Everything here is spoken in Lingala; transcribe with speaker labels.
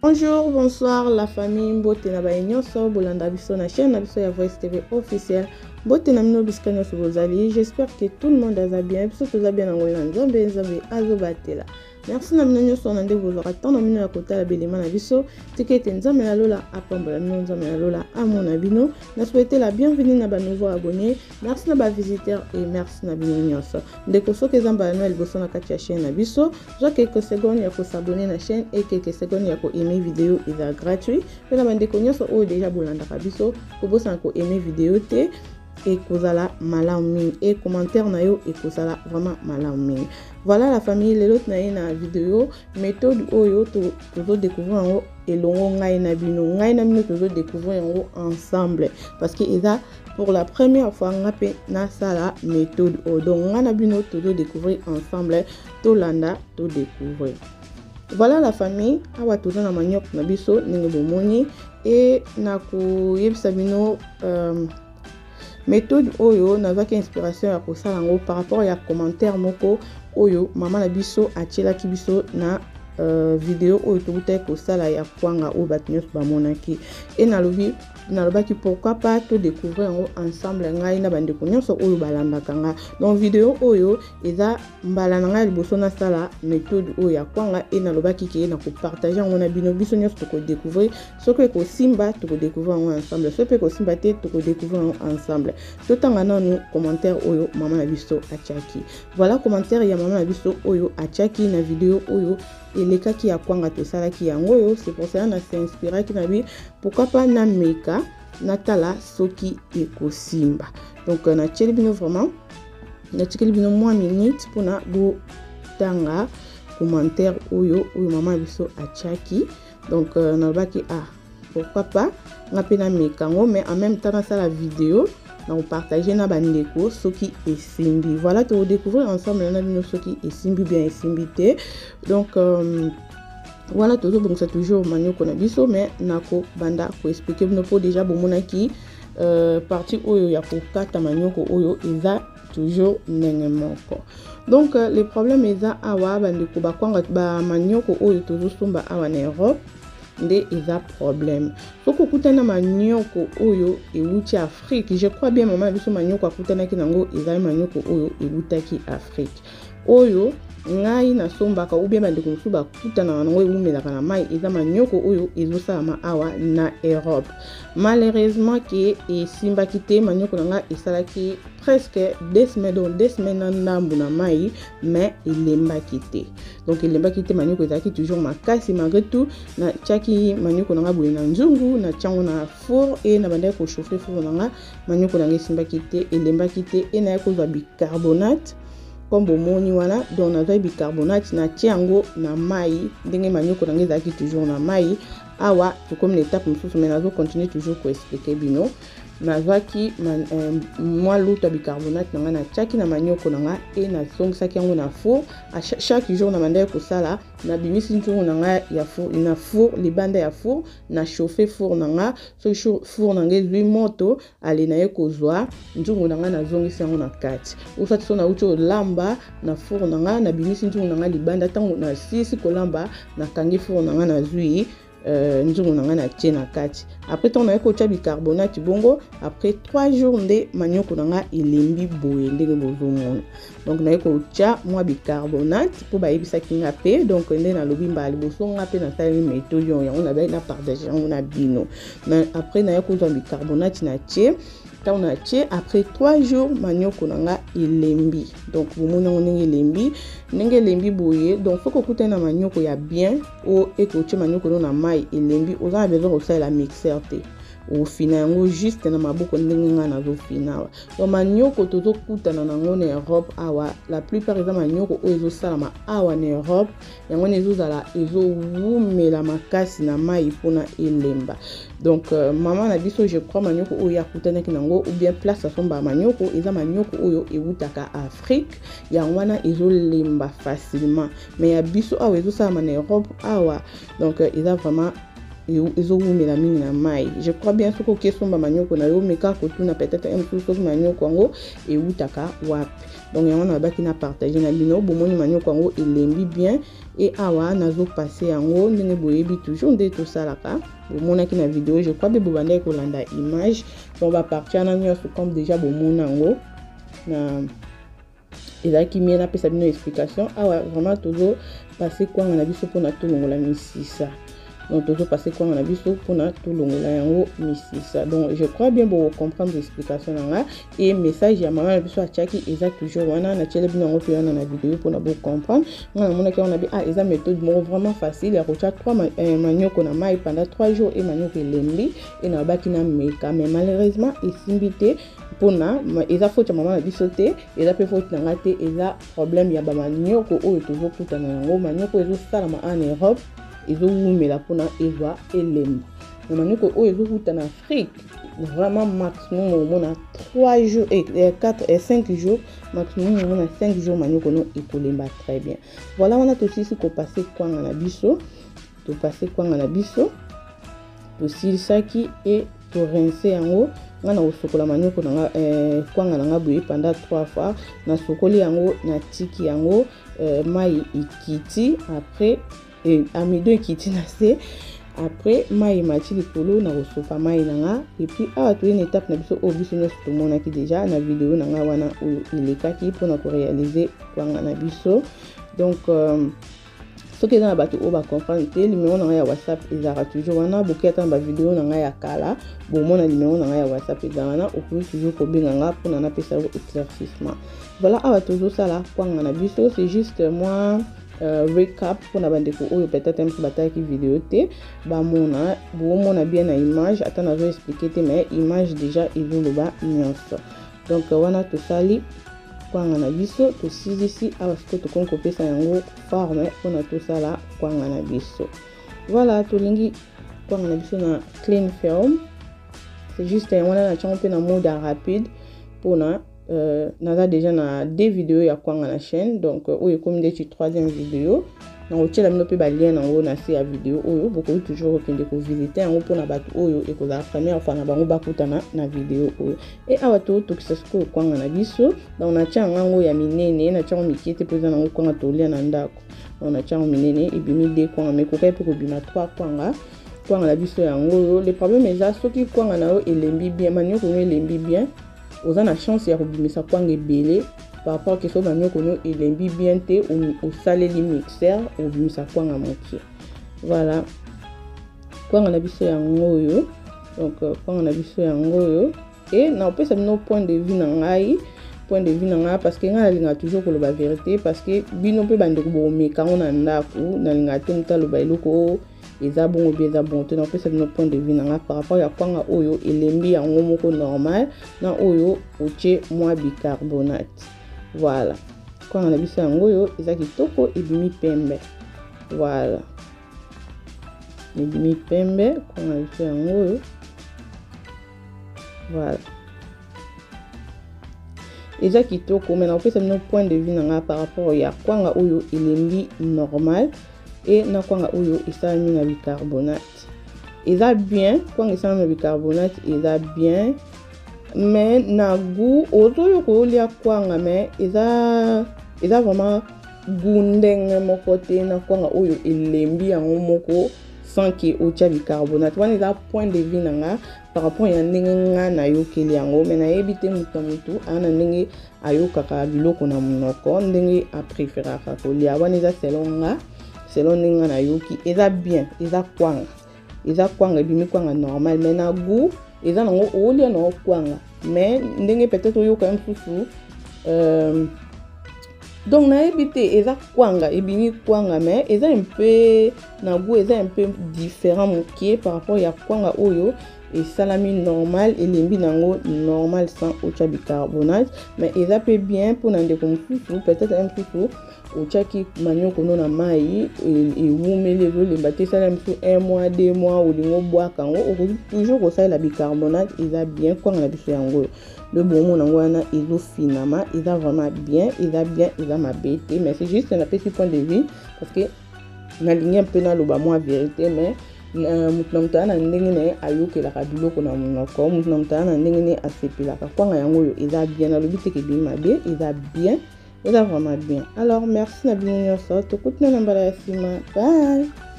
Speaker 1: Bonjour, bonsoir la famille Mbote na baenyoso bolanda biso na chaîne na biso ya Voice TV officiel. Mbote na mino biskanya sobozali. J'espère que tout le monde a bien. Biso toza bien ngolo na nzambe nzambe azobatela. Merci na mino nyoso na nde bozaka tant na mino ya kotala belema na biso. Tikete nzambe na lola apambola mino nzambe na lola amona bino. Na souhaiter la bienvenue na ba nouveaux abonnés. Merci na ba visiteurs et merci na bino nyoso. Ndeko soke zamba na liboso na kati ya chaîne na biso. Zo quelques secondes ya ko s'abonner na chaîne et quelques secondes ya ko aimer vidéo est gratuit. Pe na bandeko nyoso o déjà bolanda biso ko bosa ko aimer vidéo te et kozala malamu et commentaire na yo et kozala vraiment malamu. Voilà la famille les autres na vidéo méthode oyo to découvrir en elongo ngai na bino to découvrir en ensemble parce que eza pour la première fois ngape na sala méthode o donc ngana bino to découvrir ensemble to landa to découvrir. Voilà la famille awa toza na maniok na biso ningo bomoni et na ko yebisa bino méthode oyo nazaki inspiration ya kosala ngo par rapport ya commentaire moko oyo mama na biso atielaki biso na vidéo oyo tobutai kosala ya kwanga oyo bato nyonso bamonaki et nalobaki pourquoi pas to découvrir ngo ensemble ngai na bandeko nyonso oyo balandaka nga. Donc vidéo oyo eza mbala na ngai liboso na sala méthode oyo ya kwanga et nalobaki ke na ko partager ngo na bino biso nyonso to ko découvrir soki ko simba to ko découvrir ngo ensemble soki ko simba te to ko découvrir ngo ensemble. Totanga nanu commentaire oyo mama na biso atiaki. Voilà commentaire ya mama na biso oyo atiaki na vidéo oyo eleka ki ya kwanga to sala ki yango yo. C'est pour ça na s'inspirer ki na bi pourquoi pas na meka natala soki ekosimba. Donc na tcheli bino vraiment na tcheli bino moins minutes pour na bo tanga commentaire oyo mama biso atiaki. Donc na baki pourquoi pas ngape na meka ngo mais en même temps na sala vidéo na partager na bandeko soki esimbi. Voilà to découvrir ensemble na bino soki esimbi bien esimbi te. Donc voilà toujours bon c'est toujours manioko na biso mais nako banda ko expliquer bino po déjà bomonaki partie oyo ya ko kata manioko oyo eza toujours ndenge moko. Donc le problème eza awa bandeko bakwanga ba manioko oyo toujours somba awa na Europe nde eza problème. Soko kutana manioko oyo euti Afrique, je crois bien maman biso manioko akutana ki nango eza manioko oyo eutaki Afrique. Oyo ngai na sombaka ou bien bandeko musu bakutana nango eumelaka na mai eza manioko oyo ezosala awa na Europe. Malheureusement ke esimbaki te manioko nanga esalaki presque 2 semaines na ndambu na mai mais elembaki te. Donc elembaki te manioko ezalaki toujours makasi malgré tout na tchaki manioko nanga boye na nzungu na tchango na four et na bandai ko chauffer four nanga manioko nanga esimbaki te elembaki te et na kozwa bicarbonate comme bomoni wana donc na bicarbonate na tiango na mai ndenge manioko nanga ezalaki toujours na mai awa to comme l'étape mususu mais nazo continuer toujours ko expliquer bino nazwaki moi luta bicarbonate nanga na tchaki na manioko nanga et na songisaki yango na four à chaque jour na mandai ko sala na bimisi ntungu nanga ya four na four libanda ya four na chauffer four nanga so four nanga ezwi moto ale na ye kozwa ntungu nanga na zongisi yango na kati usati so na ucho lamba na four nanga na bimisi ntungu nanga libanda tango na sisi ko lamba na kangi four nanga na zwi nzungu nanga na tie na kati. Après ton na ko tia bicarbonate bongo après 3 jours nde manioko nanga elembi boye ndenge bozomona. Donc na ko tia moi bicarbonate pour ba yebisa kinga pe donc nde na lobi mbali boso nga pe na sali méthode yo na ba na partager na bino. Mais après na ko tia bicarbonate na tie on a tie après 3 jours manioko nanga elembi. Donc bomona nenge elembi boye donc faut ko kutana manioko ya bien o et ko tia manioko na mai elembi oza na besoin de la mixeur te au final yango juste na maboko ndenge nga na zo final. Donc manioko tozo kutana nango na Europe awa la plupart eza manioko o ezo salama awa na Europe yango nezo zala ezo wumela makasi na mai pona elemba. Donc maman na biso je crois manioko o ya kutana ki nango ou bien place somba manioko eza manioko oyo eutaka Afrique yango wana ezo lemba facilement mais ya biso awa ezo salama na Europe awa donc eza vraiment ezowumela mingi na mai. Je crois bien soki okesomba manioko na yo meka kotuna peut-être un peu soki manioko yango eutaka wapi. Donc yango nabaki na partager na bino bomoni manioko yango elembi bien et awa nazo passer yango ndenge boyebi toujours nde tosalaka bomonaki na vidéo. Je crois be bobanda kolanda image on va partir na nyonso comme déjà bomona yango na ezaki mie napesa bino explication awa vraiment tozo passer kwanga na biso mpona tolongola misisa. Donc toujours passer quoi on a vu sur pour tout le monde misisa. Donc je crois bien pour comprendre l'explication là et message à maman biso a chaki exact toujours wana na télé bien on peut na vidéo pour na beaucoup comprendre. On a dit eza méthode vraiment facile ya kocha 3 manioko na mai pendant 3 jours et manioko lembi et na baki na meka mais malheureusement isimbité pona eza faute maman na biso te eza pe faute na ngate eza problème ya ba manioko oyo toujours kutana yango manioko ezo sala ma en Europe ezowumela pona eva elemba na manioko oyo ezokuta na Afrique vraiment maximum au na 3 jours et 4 et 5 jours maximum au na 5 jours manioko no ekolemba très bien. Voilà on a tout ici ko passer kwanga na biso to passer kwanga na biso to silisaki et to rincer yango ngana osokola manioko na kwanga na boye pendant 3 fois na sokoli yango na tiki yango mai ikiti après et amido kiti na se après mai mati likolo na osopa mai nanga et puis awa to une étape na biso obiso no to mona ki déjà na vidéo nanga wana ilekaki pona ko réaliser kwanga na biso. Donc ce que dans la bateau on va comprendre que le numéro nanga ya WhatsApp ezara toujours wana boketa ba vidéo nanga ya kala bon mona numéro nanga ya WhatsApp ezana on peut toujours ko benganga pona na pesa éclaircissement. Voilà awa toujours ça là kwanga na biso c'est juste moi recap pour na bandeko oyo peut-être un peu bataki vidéo te ba mona bien na image attends je expliquer te mais image déjà ils le bas nyonso. Donc wana to sali kwanga na biso to ici awa ce to konko pesa yango forme pona to sala kwanga na biso. Voilà to lingi kwanga na biso na clean film c'est juste wana na champ pe na mode rapide pona naza déjà na 2 vidéos ya kwanga na chaîne donc oyo comme des 3e vidéo na otela mino pe ba lien nango na se ya vidéo oyo beaucoup toujours okende ko visiter yango pona bato oyo ekoza première fois na bango bakutana na vidéo oyo et awa to tokisako kwanga na biso donc na tia ngango ya minene na tia mikete poza nango kwanga tolia na ndako on a tia minene ebimi 2 kwanga mais ko kai pe ko bima 3 kwanga na biso yango. Le problème est ça soki kwanga na yo elembi bien manioko no elembi bien aux a chance ya kobimisa kwanga ebele par rapport que so manioko no elembi bien te au salé li mixeur au bimisa kwanga moitié. Voilà kwanga na biso yango yo donc kwanga na biso yango yo et na opesa bino point de vue na ngai parce que nga linga toujours ko la vérité parce que bino pe bande ko bomeka ngona ndaku na linga te mutalo ba eloko eza bon ou bien eza bon te na opesa bino point de vue na nga par rapport ya kwanga oyo elembi yango moko normal na oyo otie moi bicarbonate. Voilà kwanga na biso yango yo eza kitoko ebimi pembe. Voilà ebimi pembe kwanga na biso yango yo. Voilà eza kitoko mais na opesa bino point de vue na nga par rapport ya kwanga oyo elembi normal et na kwanga oyo esalami na bicarbonate eza bien kwanga esalami na bicarbonate eza bien mais na goût ozoyo kolia kwanga mais eza vraiment goût ndenge moko te na kwanga oyo elembi yango moko sans que otia bicarbonate wana eza point de vue nanga par rapport ya ndenge nga na yokeli yango mais na yebi te mutu ana ndenge ayokaka biloko na monoko ndenge a préféraka kolia wana eza selon ndenge nga na yoki eza bien eza kwanga ebimi kwanga normal mais na goût eza nango olia na kwanga mais ndenge peut-être oyoka msusu donc na ebité eza kwanga ebimi kwanga mais eza un peu na goût eza un peu différent mokie par rapport ya kwanga oyo et salami normal elembi nango normal sans ocha bicarbonate mais eza peu bien pour ndeko msusu peut-être un peu ochaki manioko no na mai et wumeli ezolemba te sala msusu 1 mois 2 mois olingo bwaka yango okoki toujours kosalela bicarbonate eza bien kwanga na biso yango le bon nango wana ezofinama eza vraiment bien eza mabe te mais c'est juste na petit point de vue parce que na ligne un peu na loba moi vérité mais mutu na mutu ana ndenge na ye ayokelaka biloko na monoko mutu na mutu ana ndenge ne asepelaka kwanga yango oyo eza bien nalobi te ke eza mabe eza bien eza vraiment bien. Alors merci na bino nyonso tokutina na mbala ya nsima bye.